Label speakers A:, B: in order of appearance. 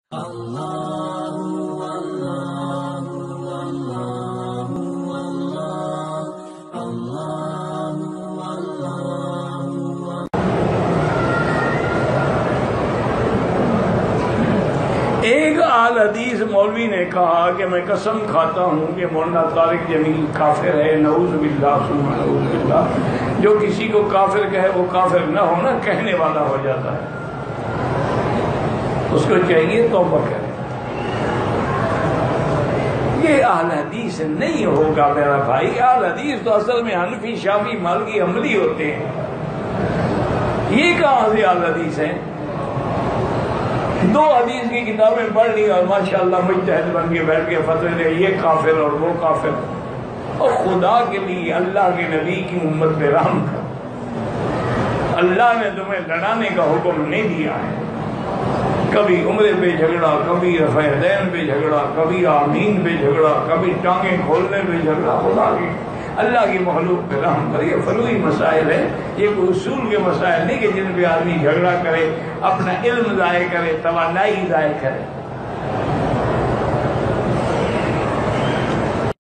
A: ایک اہل حدیث مولوی نے کہا کہ میں قسم کھاتا ہوں کہ مولانا طارق جمیل کافر ہے، نعوذ باللہ ثم نعوذ باللہ۔ جو کسی کو کافر کہے وہ کافر نہ ہونا، کہنے والا ہو جاتا ہے، اس کو چاہیے توبہ کرے۔ یہ اہل حدیث نہیں ہوگا میرا بھائی۔ اہل حدیث تو اصل میں حنفی، شافعی، مالکی، حنبلی ہوتے ہیں۔ یہ کہاں سے اہل حدیث ہیں؟ دو حدیث کی کتابیں پڑھ لی اور ماشاءاللہ مجتہد بن کے بیٹھ کے فتوے دے، یہ کافر اور وہ کافر۔ اور خدا کے لیے اللہ کے نبی کی امت پہ رحم کر۔ اللہ نے تمہیں لڑانے کا حکم نہیں دیا ہے۔ کبھی عمرے پہ جھگڑا، کبھی رفع یدین پہ جھگڑا، کبھی آمین پہ جھگڑا، کبھی ٹانگیں کھولنے پہ جھگڑا۔ خدا کی اللہ کی مخلوق پہ رحم کرے۔ یہ فروعی مسائل ہے، یہ کوئی اصول کے مسائل نہیں کہ جن پہ آدمی جھگڑا کرے، اپنا علم ضائع کرے، توانائی ضائع کرے۔